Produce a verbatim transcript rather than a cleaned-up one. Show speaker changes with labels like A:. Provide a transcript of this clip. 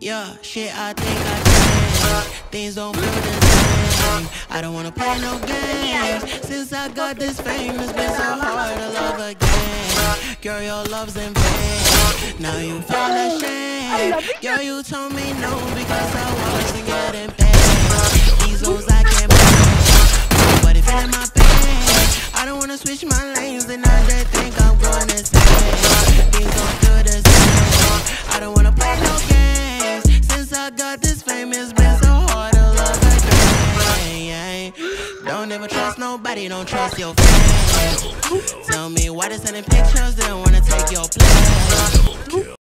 A: Yeah, shit, I think I changed. Things don't feel the same. I don't wanna play no games. Since I got this fame, it's been so hard to love again. Girl, your love's in vain. Now you feel ashamed. Girl, you told me no because I wasn't getting paid. These hoes I can't pay. Nobody feeling my pain. I don't wanna switch my lanes and now they think I'm gonna say things don't feel the same. I don't wanna play no games. Since I got this fame, it's been so hard to love again. Don't ever trust nobody, don't trust your friends. Tell me why they sending pictures, they don't wanna take your place.